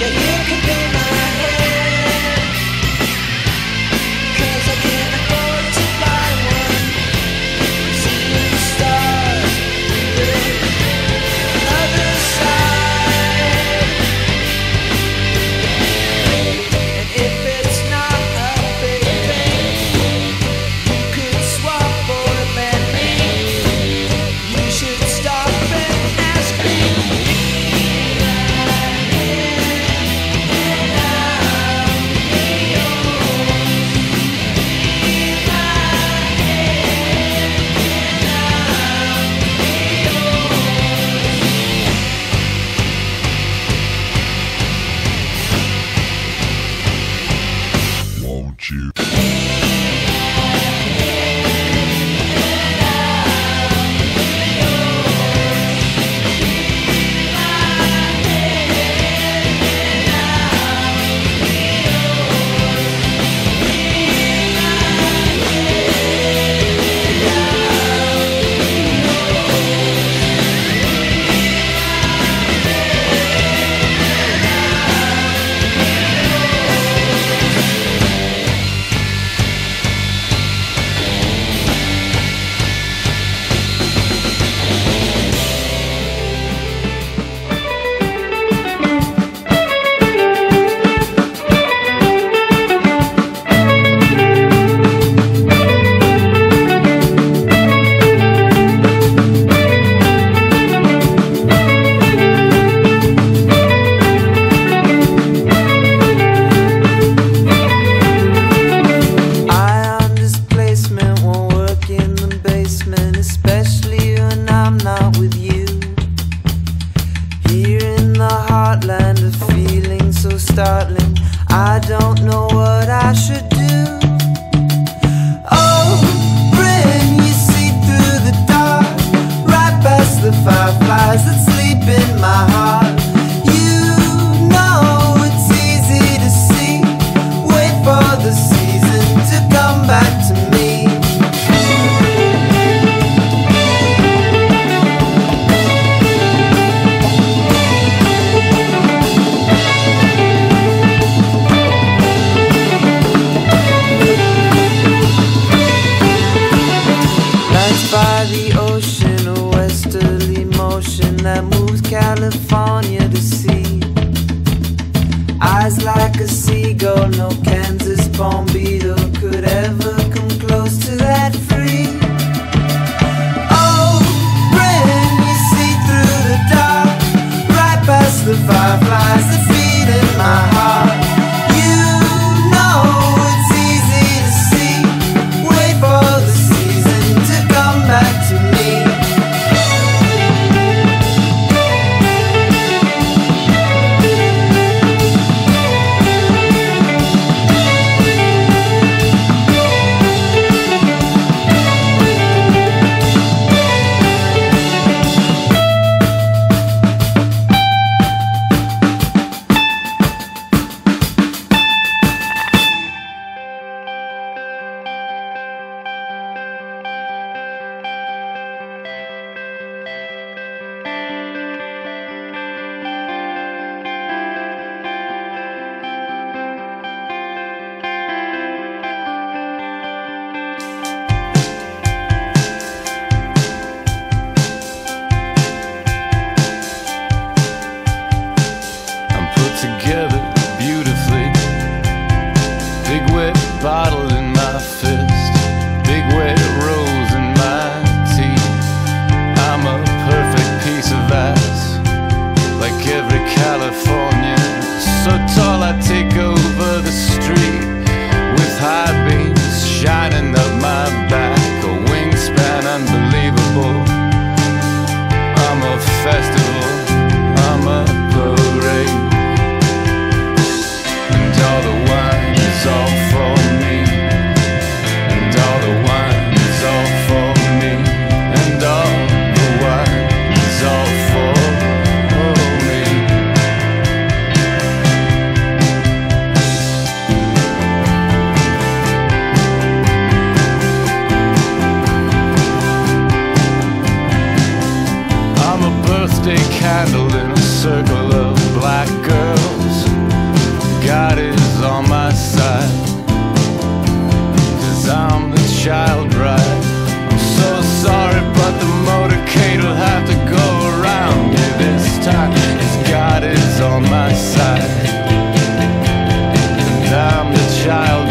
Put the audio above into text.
startling. I don't know what I should do. Oh, Britain, you see through the dark, right past the fireflies that sleep in my heart. You know it's easy to see. Wait for the season to come back to me. By the ocean, a westerly motion that moves California to sea. Eyes like a seagull, no Kansas palm beetle could ever come close to that free. Oh, Britain, you see through the dark, right past the fireflies that feed in my heart. You know it's easy to see. Wait for the season to come back to me. side. And I'm the child